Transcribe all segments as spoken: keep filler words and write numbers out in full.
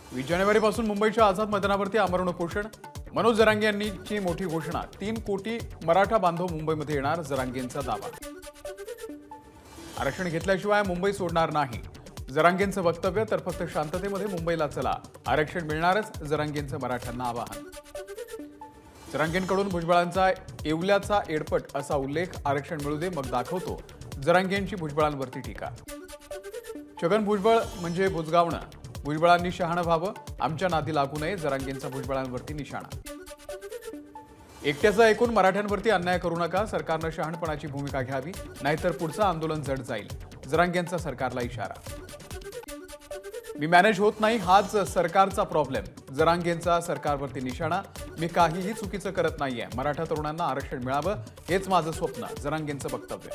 वीस जानेवारीपासून मुंबईच्या आझाद मैदानावरती आमरण उपोषण. मनोज जरांगे यांची मोठी घोषणा. तीन कोटी मराठा बांधव मुंबईमध्ये येणार, जरांगेंचा दावा. आरक्षण घेतल्याशिवाय मुंबई सोडणार नाही, जरांगेंचं वक्तव्य. तर फक्त शांततेमध्ये मुंबईला चला, आरक्षण मिळणारच, जरांगेंचं मराठ्यांना आवाहन. जरांगेंकडून भुजबळांचा येवल्याचा एडपट असा उल्लेख. आरक्षण मिळू दे मग दाखवतो, जरांगेंची भुजबळांवरती टीका. छगन भुजबळ म्हणजे बुजगावणं, भुजबळांनी शहाणं व्हावं, आमच्या नादी लागू नये, जरांगेंचा भुजबळांवरती निशाणा. एकट्याचा ऐकून मराठ्यांवरती अन्याय करू नका, सरकारनं शहाणपणाची भूमिका घ्यावी, नाहीतर पुढचं आंदोलन जड जाईल, जरांगेंचा सरकारला इशारा. मी मॅनेज होत नाही, हाच सरकारचा प्रॉब्लेम, जरांगेंचा सरकारवरती निशाणा. मी काहीही चुकीचं करत नाहीये, मराठा तरुणांना आरक्षण मिळावं हेच माझं स्वप्न, जरांगेंचं वक्तव्य.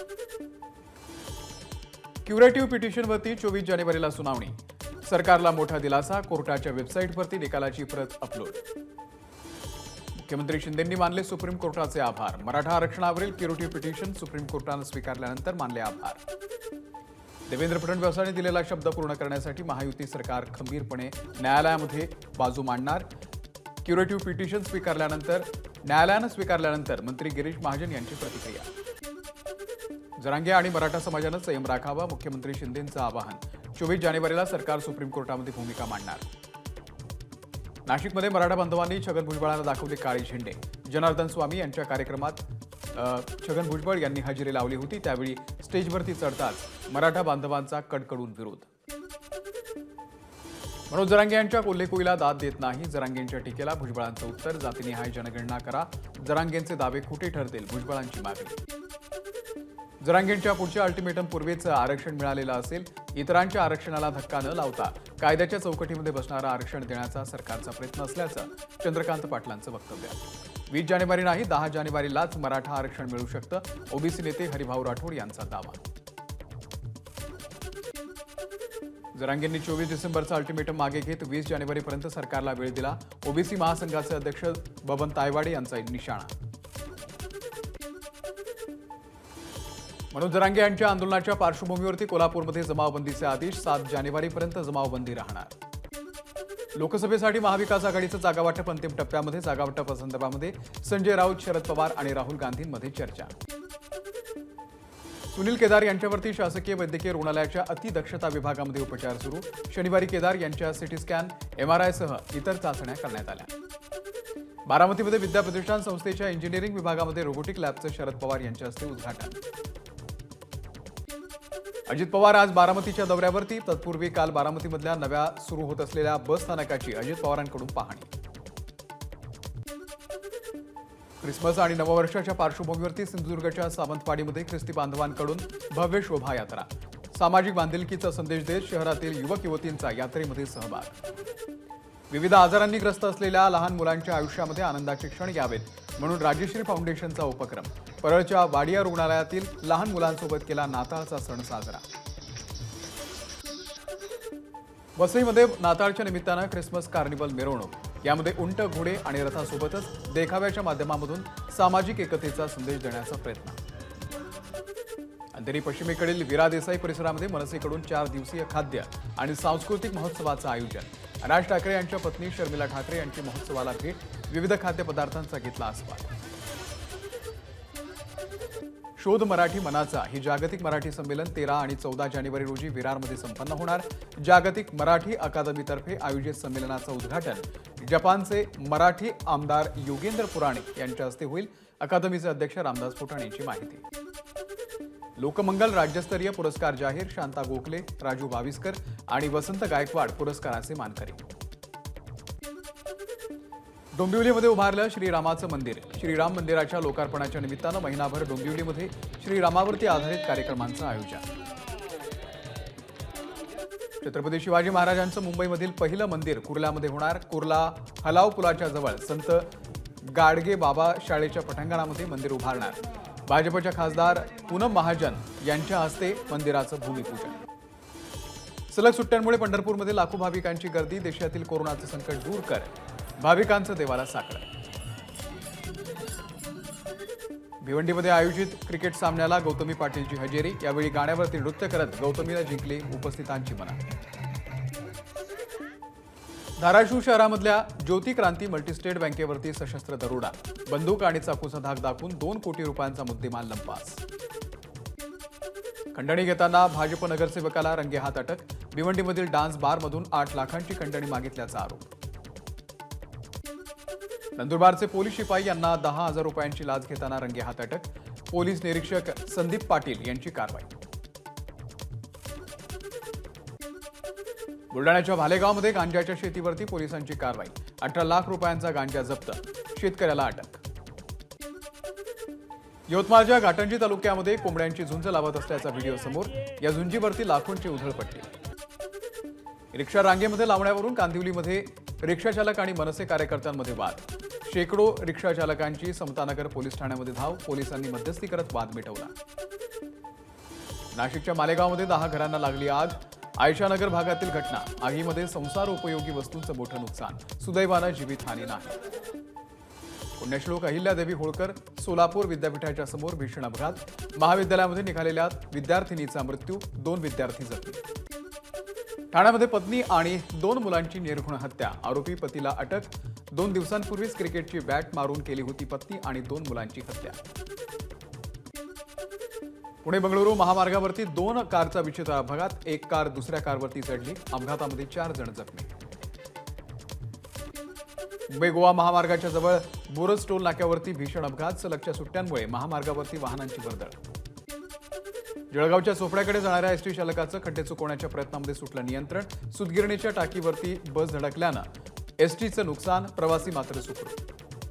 क्युरेटिव्ह पिटिशनवरती चोवीस जानेवारीला सुनावणी. सरकारला मोठा दिलासा, कोर्टाच्या वेबसाईटवरती निकालाची प्रत अपलोड. मुख्यमंत्री शिंदेंनी मानले सुप्रीम कोर्टाचे आभार. मराठा आरक्षणावरील क्युरेटिव्ह पिटिशन सुप्रीम कोर्टानं स्वीकारल्यानंतर मानले आभार. देवेंद्र फडणवीसांनी दिलेला शब्द पूर्ण करण्यासाठी महायुती सरकार खंबीरपणे न्यायालयामध्ये बाजू मांडणार. क्युरेटिव्ह पिटिशन स्वीकारल्यानंतर न्यायालयानं स्वीकारल्यानंतर मंत्री गिरीश महाजन यांची प्रतिक्रिया. जरांगे आणि मराठा समाजानं संयम राखावा, मुख्यमंत्री शिंदेंचं आवाहन. चोवीस जानेवारीला सरकार सुप्रीम कोर्टामध्ये भूमिका मांडणार. नाशिकमध्ये मराठा बांधवांनी छगन भुजबळांना दाखवले काळे झेंडे. जनार्दन स्वामी यांच्या कार्यक्रमात छगन भुजबळ यांनी हजेरी लावली होती. त्यावेळी स्टेजवरती चढताच मराठा बांधवांचा कडकडून विरोध. मनोज जरांगे यांच्या कोल्हेकुईला दाद देत नाही, जरांगेंच्या टीकेला भुजबळांचं उत्तर. जातीनिहाय जनगणना करा, जरांगेंचे दावे खोटे ठरतील, भुजबळांची मागणी. जरांगेंच्या पुढच्या अल्टिमेटम पूर्वीच आरक्षण मिळालेलं असेल, इतरांच्या आरक्षणाला धक्का न लावता कायद्याच्या चौकटीमध्ये बसणारं आरक्षण देण्याचा सरकारचा प्रयत्न असल्याचं चंद्रकांत पाटलांचं वक्तव्य. वीस जानेवारी नाही, दहा जानेवारीलाच मराठा आरक्षण मिळू शकतं, ओबीसी नेते हरिभाऊ राठोड यांचा दावा. जरांगेंनी चोवीस डिसेंबरचा अल्टिमेटम मागे घेत वीस जानेवारीपर्यंत सरकारला वेळ दिला. ओबीसी महासंघाचे अध्यक्ष बबन तायवाडे यांचा निशाणा. मनोज जरांगे यांच्या आंदोलनाच्या पार्श्वभूमीवरती कोल्हापूरमध्ये जमावबंदीचे आदेश. सात जानेवारीपर्यंत जमावबंदी राहणार. लोकसभेसाठी महाविकास आघाडीचं जागावाटप अंतिम टप्प्यामध्ये. जागावाटप संदर्भामध्ये संजय राऊत, शरद पवार आणि राहुल गांधींमध्ये चर्चा. सुनील केदार यांच्यावरती शासकीय वैद्यकीय रुग्णालयाच्या अतिदक्षता विभागामध्ये उपचार सुरू. शनिवारी केदार यांच्या सिटी स्कॅन, एमआरआयसह इतर चाचण्या करण्यात आल्या. बारामतीमध्ये विद्याप्रतिष्ठान संस्थेच्या इंजिनिअरिंग विभागामध्ये रोबोटिक लॅबचं शरद पवार यांच्या हस्ते उद्घाटन. अजित पवार आज बारामतीच्या दौऱ्यावरती. तत्पूर्वी काल बारामतीमधल्या नव्या सुरू होत असलेल्या बस स्थानकाची अजित पवारांकडून पाहणी. क्रिसमस आणि नववर्षाच्या पार्श्वभूमीवरती सिंधुदुर्गच्या सावंतवाडीमध्ये ख्रिस्ती बांधवांकडून भव्य शोभायात्रा. सामाजिक बांधिलकीचा संदेश देत शहरातील युवक युवतींचा यात्रेमध्ये सहभाग. विविध आजारांनी ग्रस्त असलेल्या लहान मुलांच्या आयुष्यामध्ये आनंदाचे क्षण यावेत म्हणून राजश्री फाउंडेशनचा उपक्रम. परळच्या वाडिया रुग्णालयातील लहान मुलांसोबत केला नाताळचा सण साजरा. वसईमध्ये नाताळच्या निमित्तानं ख्रिसमस कार्निवल मिरवणूक. यामध्ये उंट, घोडे आणि रथासोबतच देखाव्याच्या माध्यमामधून सामाजिक एकतेचा संदेश देण्याचा प्रयत्न. अंधेरी पश्चिमेकडील विरा देसाई परिसरामध्ये मनसेकडून चार दिवसीय खाद्य आणि सांस्कृतिक महोत्सवाचं आयोजन. राज ठाकरे यांच्या पत्नी शर्मिला ठाकरे यांची महोत्सवाला भेट. विविध खाद्यपदार्थांचा घेतला आस्वाद. शोध मराठी मनाचा ही जागतिक मराठी संमेलन तेरा आणि चौदा जानेवारी रोजी विरारमध्ये संपन्न होणार. जागतिक मराठी अकादमीतर्फे आयोजित संमेलनाचं उद्घाटन जपानचे मराठी आमदार योगेंद्र पुराणिक यांच्या हस्ते होईल. अकादमीचे अध्यक्ष रामदास फुटाण यांची माहिती. लोकमंगल राज्यस्तरीय पुरस्कार जाहीर. शांता गोखले, राजू बाविस्कर आणि वसंत गायकवाड पुरस्काराचे मानकरी. डोंबिवलीमध्ये उभारलं श्रीरामाचं मंदिर. श्रीराम मंदिराच्या लोकार्पणाच्या निमित्तानं महिनाभर डोंबिवलीमध्ये श्रीरामावरती आधारित कार्यक्रमांचं आयोजन. छत्रपती शिवाजी महाराजांचं मुंबईमधील पहिलं मंदिर कुर्ल्यामध्ये होणार. कुर्ला हलाव पुलाच्या जवळ संत गाडगे बाबा शाळेच्या पटांगणामध्ये मंदिर उभारणार. भाजपच्या खासदार पूनम महाजन यांच्या हस्ते मंदिराचं भूमिपूजन. सलग सुट्ट्यांमुळे पंढरपूरमध्ये लाखो भाविकांची गर्दी. देशातील कोरोनाचं संकट दूर कर, भाविकांचं देवाला साकडं. भिवंडीमध्ये आयोजित क्रिकेट सामन्याला गौतमी पाटीलची हजेरी. यावेळी गाण्यावरती नृत्य करत गौतमीला जिंकली उपस्थितांची मनं. धाराशिव शहरामधल्या ज्योती क्रांती मल्टीस्टेट बँकेवरती सशस्त्र दरोडा, बंदूक आणि चाकूचा धाक दाखवून दोन कोटी रुपयांचा मुद्देमाल लंपास. खंडणी घेताना भाजप नगरसेवकाला रंगेहात अटक, भिवंडीमधील डान्स बारमधून आठ लाखांची खंडणी मागितल्याचा आरोप. नंदुरबारचे पोलीस शिपाई यांना दहा हजार रुपयांची लाच घेताना रंगेहात अटक, पोलीस निरीक्षक संदीप पाटील यांची कारवाई. बुलढाण्याच्या भालेगावमध्ये गांजाच्या शेतीवरती पोलिसांची कारवाई, अठरा लाख रुपयांचा गांजा जप्त, शेतकऱ्याला अटक. यवतमाळच्या घाटंजी तालुक्यामध्ये कोंबड्यांची झुंज लावत असल्याचा व्हिडिओ समोर, या झुंजीवरती लाखोंची उधळपट्टी. रिक्षा रांगेमध्ये लावण्यावरून कांदिवलीमध्ये रिक्षाचालक आणि मनसे कार्यकर्त्यांमध्ये वाद, शेकडो रिक्षाचालकांची समतानगर पोलीस ठाण्यामध्ये धाव, पोलिसांनी मध्यस्थी करत वाद मिटवला. नाशिकच्या मालेगावमध्ये दहा घरांना लागली आग, आयशानगर भागातील घटना, आगीमध्ये संसार उपयोगी वस्तूंचं मोठं नुकसान, सुदैवानं जीवितहानी नाही. पुण्यश्लोक अहिल्यादेवी होळकर सोलापूर विद्यापीठाच्या समोर भीषण अपघात, महाविद्यालयामध्ये निघालेल्या विद्यार्थिनीचा मृत्यू, दोन विद्यार्थी जखमी. ठाण्यामध्ये पत्नी आणि दोन मुलांची निर्घृण हत्या, आरोपी पतीला अटक, दोन दिवसांपूर्वीच क्रिकेटची बॅट मारून केली होती पत्नी आणि दोन मुलांची हत्या. पुणे बंगळुरू महामार्गावरती दोन कारचा विचित्र अपघात, एक कार दुसऱ्या कारवरती चढली, अपघातामध्ये चार जण जखमी. मुंबई गोवा महामार्गाच्या जवळ बोरज टोल नाक्यावरती भीषण अपघात, सलगच्या सुट्ट्यांमुळे महामार्गावरती वाहनांची वर्दळ. जळगावच्या चोपड्याकडे जाणाऱ्या एसटी चालकाचं खड्डे चुकवण्याच्या प्रयत्नामध्ये सुटलं नियंत्रण, सुतगिरणीच्या टाकीवरती बस धडकल्यानं एसटीचं नुकसान, प्रवासी मात्र सुखरूप.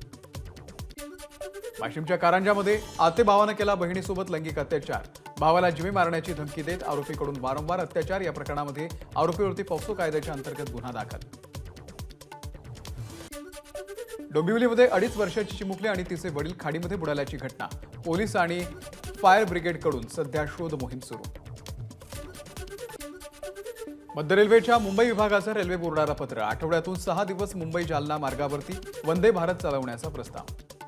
वाशिमच्या कारंजामध्ये आते भावानं केला बहिणीसोबत लैंगिक अत्याचार, भावाला जीवे मारण्याची धमकी देत आरोपीकडून वारंवार अत्याचार, या प्रकरणामध्ये आरोपीवरती पॉक्सो कायद्याच्या अंतर्गत गुन्हा दाखल. डोंबिवलीमध्ये अडीच वर्षाची चिमुकली आणि तिचे वडील खाडीमध्ये बुडाल्याची घटना, पोलीस आणि फायर ब्रिगेडकडून सध्या शोध मोहीम सुरू. मध्य रेल्वेच्या मुंबई विभागाचं रेल्वे बोर्डाला पत्र, आठवड्यातून सहा दिवस मुंबई जालना मार्गावरती वंदे भारत चालवण्याचा प्रस्ताव.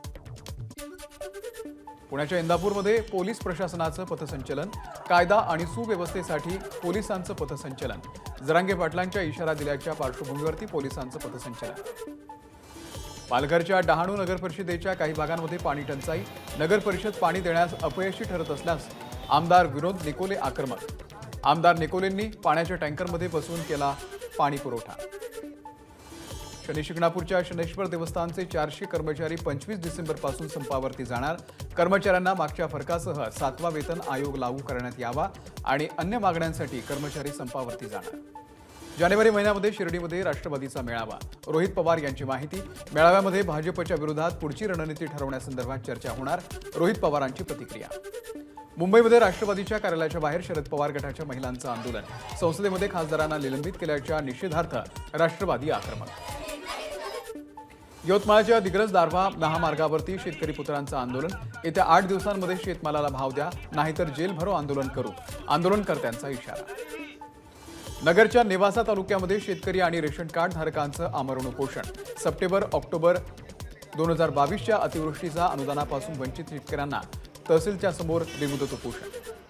पुण्याच्या इंदापूरमध्ये पोलीस प्रशासनाचं पथसंचलन, कायदा आणि सुव्यवस्थेसाठी पोलिसांचं पथसंचलन, जरांगे पाटलांच्या इशारा दिल्याच्या पार्श्वभूमीवरती पोलिसांचं पथसंचलन. पालघरच्या डहाणू नगर परिषदेच्या काही भागांमध्ये पाणी टंचाई, नगर परिषद पाणी देण्यास अपयशी ठरत असल्यास आमदार विनोद निकोले आक्रमक, आमदार निकोलेंनी पाण्याच्या टँकरमध्ये बसवून केला पाणी पुरवठा. शनी शिंगणापूरच्या शनेश्वर देवस्थानचे चारशे कर्मचारी पंचवीस डिसेंबर पासून संपावरती जाणार, कर्मचाऱ्यांना मागच्या फरकासह सातवा वेतन आयोग लागू करण्यात यावा आणि अन्य मागण्यांसाठी कर्मचारी संपावरती जाणार. जानेवारी महिन्यामध्ये शिर्डीमध्ये राष्ट्रवादीचा मेळावा, रोहित पवार यांची माहिती, मेळाव्यामध्ये भाजपच्या विरोधात पुढची रणनीती ठरवण्यासंदर्भात चर्चा होणार, रोहित पवारांची प्रतिक्रिया. मुंबईमध्ये राष्ट्रवादीच्या कार्यालयाच्या बाहेर शरद पवार गटाच्या महिलांचं आंदोलन, संसदेमध्ये खासदारांना निलंबित केल्याच्या निषेधार्थ राष्ट्रवादी आक्रमक. यवतमाळच्या दिग्रस दारव्हा महामार्गावरती शेतकरी पुत्रांचं आंदोलन, येत्या आठ दिवसांमध्ये शेतमालाला भाव द्या, नाहीतर जेल भरो आंदोलन करू, आंदोलनकर्त्यांचा इशारा. नगरच्या नेवासा तालुक्यामध्ये शेतकरी आणि रेशन कार्ड धारकांचं आमरण उपोषण, सप्टेंबर ऑक्टोबर दोन हजार बावीसच्या अतिवृष्टीचा अनुदानापासून वंचित शेतकऱ्यांना तहसीलच्या समोर बेमुदत उपोषण.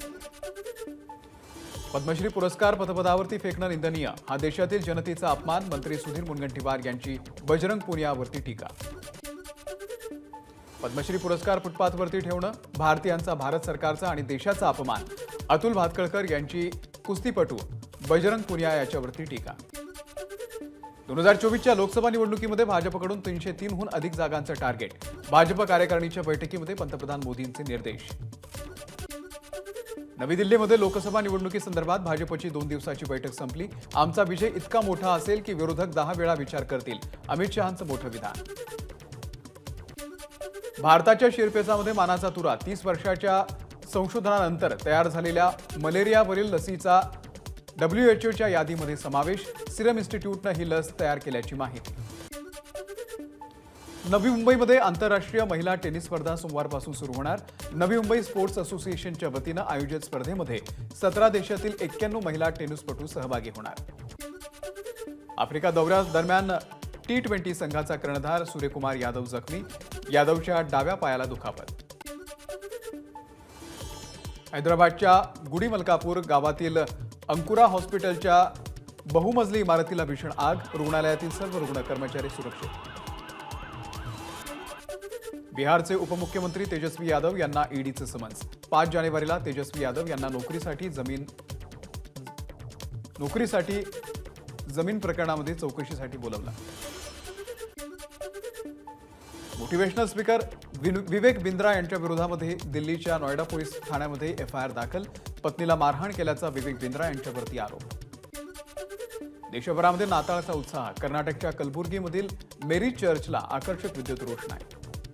पद्मश्री पुरस्कार पदपदावरती फेकणं निंदनीय, हा देशातील जनतेचा अपमान, मंत्री सुधीर मुनगंटीवार यांची बजरंग पुनियावरती टीका. पद्मश्री पुरस्कार फुटपाथवरती ठेवणं भारतीयांचा भारत सरकारचा आणि देशाचा अपमान, अतुल भातखळकर यांची कुस्तीपटू बजरंग पुनिया याच्यावरती टीका. दोन हजार चोवीसच्या लोकसभा निवडणुकीमध्ये भाजपकडून तीनशे तीनहून अधिक जागांचं टार्गेट, भाजप कार्यकारिणीच्या बैठकीमध्ये पंतप्रधान मोदींचे निर्देश. नवी दिल्लीमध्ये लोकसभा निवडणुकीसंदर्भात भाजपची दोन दिवसाची बैठक संपली, आमचा विजय इतका मोठा असेल की विरोधक दहा वेळा विचार करतील, अमित शहांचं मोठं विधान. भारताच्या शिरपेचामध्ये मानाचा तुरा, तीस वर्षाच्या संशोधनानंतर तयार झालेल्या मलेरियावरील लसीचा डब्ल्यूएचओच्या यादीमध्ये समावेश, सिरम इन्स्टिट्यूटनं ही लस तयार केल्याची माहिती. नवी मुंबईमध्ये आंतरराष्ट्रीय महिला टेनिस स्पर्धा सोमवारपासून सुरू होणार, नवी मुंबई स्पोर्ट्स असोसिएशनच्या वतीनं आयोजित स्पर्धेमध्ये सतरा देशातील एक्क्याण्णव महिला टेनिसपटू सहभागी होणार. आफ्रिका दौऱ्यादरम्यान टी ट्वेंटी संघाचा कर्णधार सूर्यकुमार यादव जखमी, यादवच्या डाव्या पायाला दुखापत. हैदराबादच्या गुडी मलकापूर गावातील अंकुरा हॉस्पिटलच्या बहुमजली इमारतीला भीषण आग, रुग्णालयातील सर्व रुग्ण कर्मचारी सुरक्षित. बिहारचे उपमुख्यमंत्री तेजस्वी यादव यांना ईडीचं समन्स. पाच जानेवारीला तेजस्वी यादव यांना नोकरीसाठी जमीन नोकरीसाठी जमीन प्रकरणामध्ये चौकशीसाठी बोलवलं. मोटिवेशनल स्पीकर विवेक बिंद्रा यांच्या विरोधामध्ये दिल्लीच्या नोएडा पोलीस ठाण्यामध्ये एफ आय आर दाखल. पत्नीला मारहाण केल्याचा विवेक बिंद्रा यांच्यावरती आरोप. देशभरामध्ये नाताळचा उत्साह. कर्नाटकच्या कलबुर्गीमधील मेरी चर्चला आकर्षक विद्युत रोषणाई.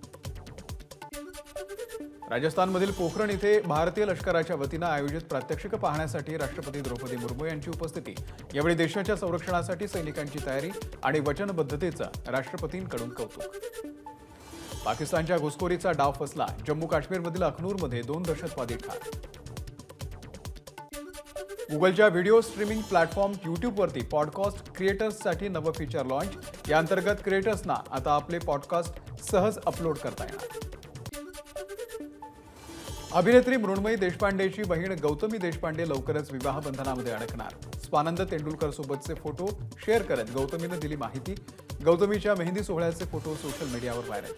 राजस्थानमधील पोखरण इथे भारतीय लष्कराच्या वतीनं आयोजित प्रात्यक्षिक पाहण्यासाठी राष्ट्रपती द्रौपदी मुर्मू यांची उपस्थिती. यावेळी देशाच्या संरक्षणासाठी सैनिकांची तयारी आणि वचनबद्धतेचं राष्ट्रपतींकडून कौतुक. पाकिस्तानच्या घुसखोरीचा डाव फसला. जम्मू काश्मीरमधील अखनूरमध्ये दोन दहशतवादी ठार. गुगलच्या व्हिडिओ स्ट्रीमिंग प्लॅटफॉर्म युट्यूबवरती पॉडकास्ट क्रिएटर्ससाठी नवं फीचर लॉन्च. या अंतर्गत क्रिएटर्सना आता आपले पॉडकास्ट सहज अपलोड करता येणार. अभिनेत्री मृण्मयी देशपांडेची बहीण गौतमी देशपांडे लवकरच विवाह बंधनामध्ये अडकणार. स्वानंद तेंडुलकर सोबतचे फोटो शेअर करत गौतमीनं दिली माहिती. गौतमीच्या मेहंदी सोहळ्याचे फोटो सोशल मीडियावर व्हायरल.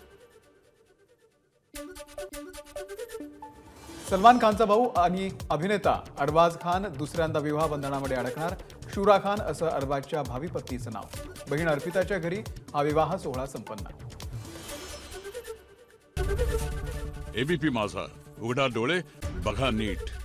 सलमान खानचा भाऊ आणि अभिनेता अरबाज खान दुसऱ्यांदा विवाह बंधनामध्ये अडकणार. शुरा खान असं अरबाजच्या भावी पत्नीचं नाव. बहीण अर्पिताच्या घरी हा विवाह सोहळा संपन्न. एबीपी माझा, उघडा डोळे बघा नीट.